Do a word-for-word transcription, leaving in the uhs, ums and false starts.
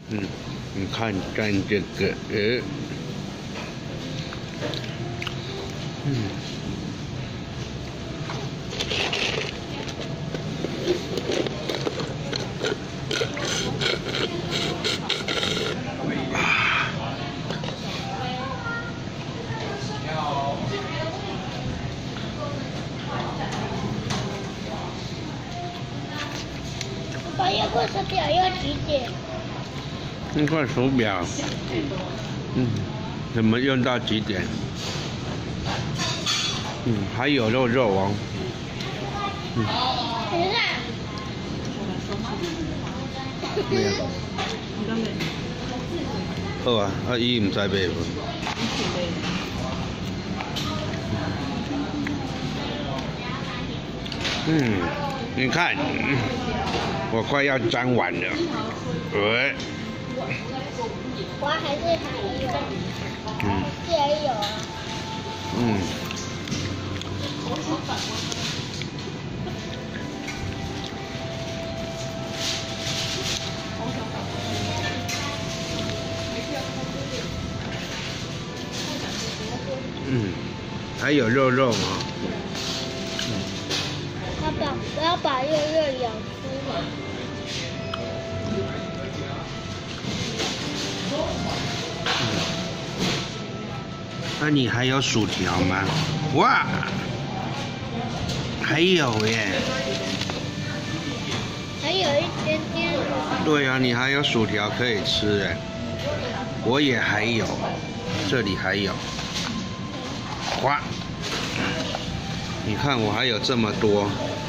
嗯，你看看这个，呃，嗯。 爸，要过手表要几点？ 那块手表，嗯，怎么用到几点？嗯，还有肉肉哦。嗯。 你看。 没有。好啊，啊伊唔知买无。嗯，你看，嗯、我快要粘完了。喂。 我还是还有。嗯。也有啊。 嗯。嗯，还有肉肉吗？ 嗯。要把不要把肉肉咬出来。 那你还有薯条吗？哇，还有耶！ 还有一点点。 对啊，你还有薯条可以吃哎。我也还有，这里还有。哇，你看我还有这么多。